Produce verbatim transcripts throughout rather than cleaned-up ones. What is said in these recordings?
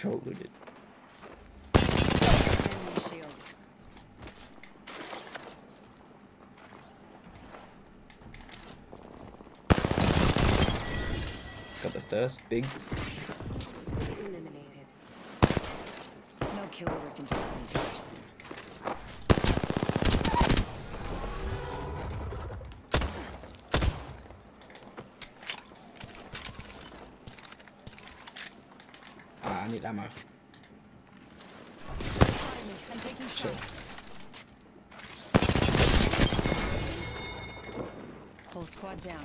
Control looted. Enemy shield. Got the thirst. Big. Eliminated. No kill leader can stop me. Ah, I need ammo. I'm taking Sure. shots. Whole squad down.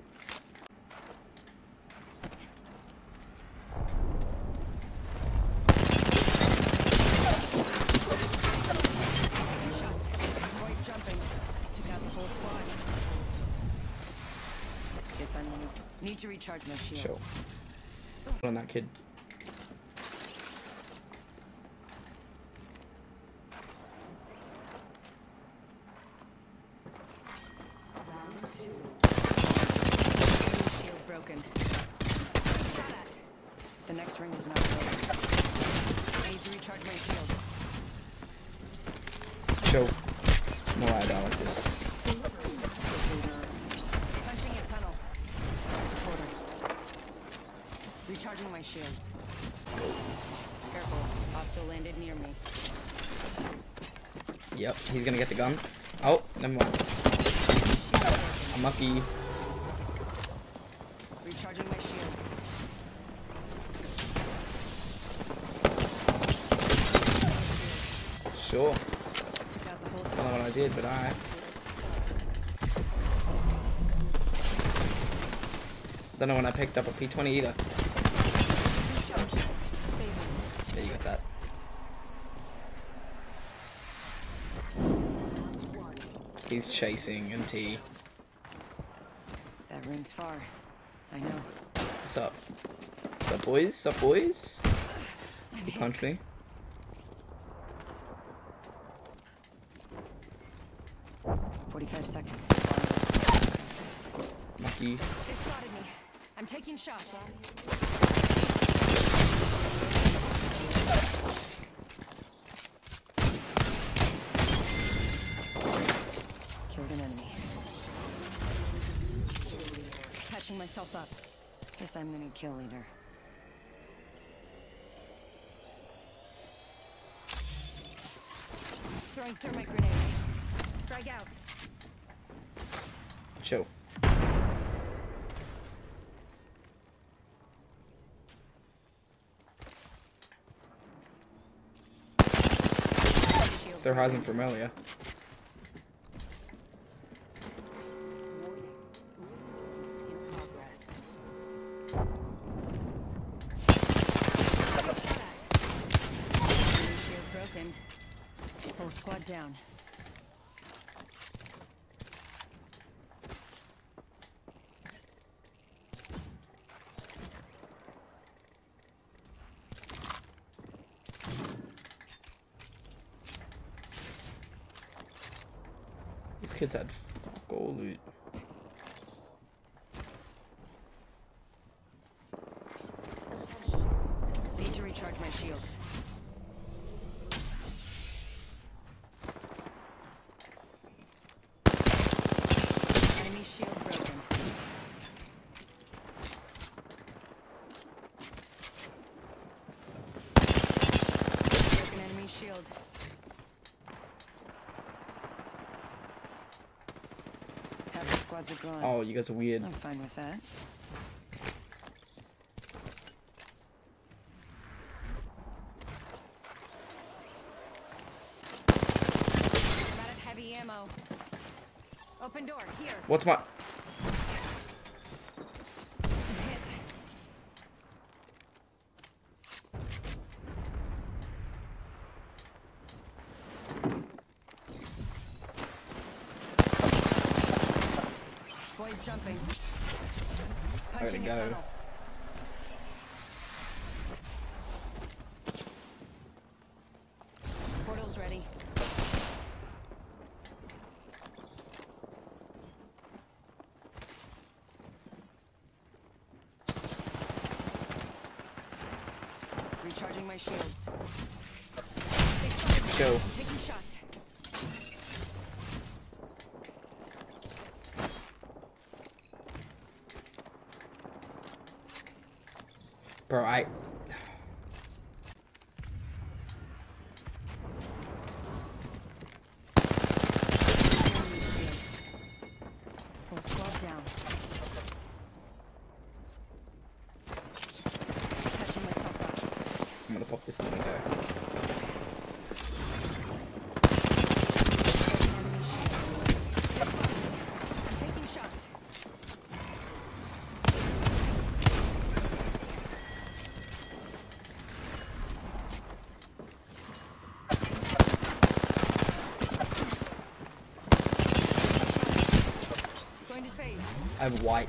Taking shots. Avoid jumping. Took out the whole squad. Guess I'm gonna need to recharge my shields. Sure. Put on that kid. Shield broken. Shot at. The next ring is not close. I need to recharge my shields. Show. No, I don't like this. Punching a tunnel. Second quarter. Recharging my shields. Careful. Hostile landed near me. Yep, he's gonna get the gun. Oh, never mind. Shield broken. I'm lucky. Recharging my shields. Sure. Took out the whole Don't know squad. what I did, but alright. Don't know when I picked up a P twenty either. Phasing. Yeah, you got that. He's chasing M T. That ring's far. I know. What's up? What's up, boys? What's up, boys? I'm You hit. punch me. Forty-five seconds. Lucky. They spotted me. I'm taking shots. Killed an enemy. Patching myself up. Guess I'm the new kill leader. Throwing thermite grenade. Frag out. Chill. Shield They're broken. rising from earlier. Shield broken. Whole squad down. These kids had gold loot. Need to recharge my shields. Enemy shield broken. Broken enemy shield. Half the squads are gone. Oh, you guys are weird. I'm fine with that. I'm out of heavy ammo. Open door, here. What's my... I'm hit. Avoid jumping. Punching a go. tunnel. Portal's ready. Recharging my shields. Go. Taking shots. Bro, I... Whole squad down. Catching myself up. I'm gonna pop this in the guy. Enemy shield. I'm taking shots. Going to phase. I have white.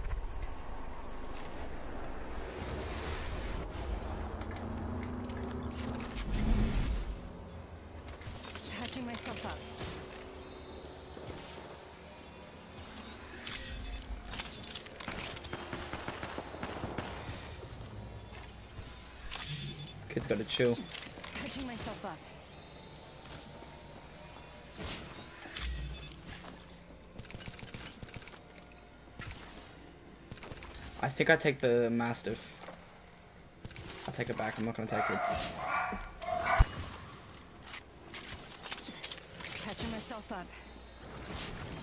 Patching myself up. Kid's gotta chill. Patching myself up. I think I take the Mastiff. I'll take it back. I'm not gonna take it. Catching myself up.